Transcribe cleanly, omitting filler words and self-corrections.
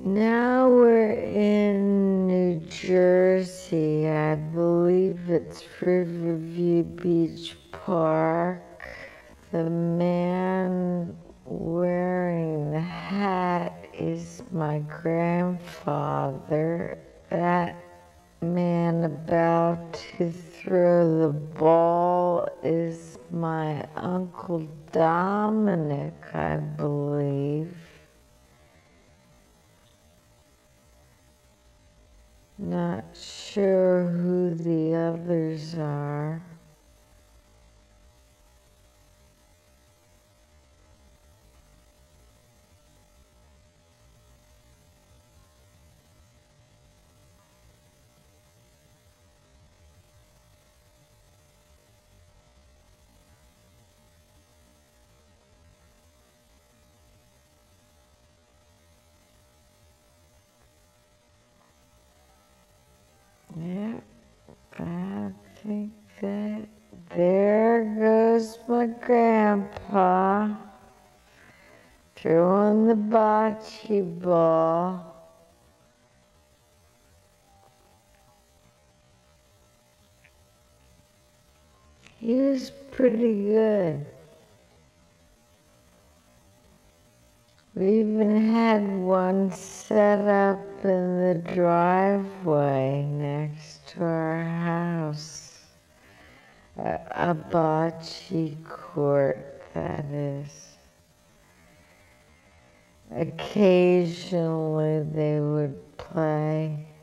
Now we're in New Jersey. I believe it's Riverview Beach Park. The man wearing the hat is my grandfather. That man about to throw the ball is my Uncle Dominic, I believe. Not sure who the others are. Yeah, I think that there goes my grandpa throwing the bocce ball. He was pretty good. We even had one set up in the driveway next to our house. A bocce court, that is. Occasionally they would play.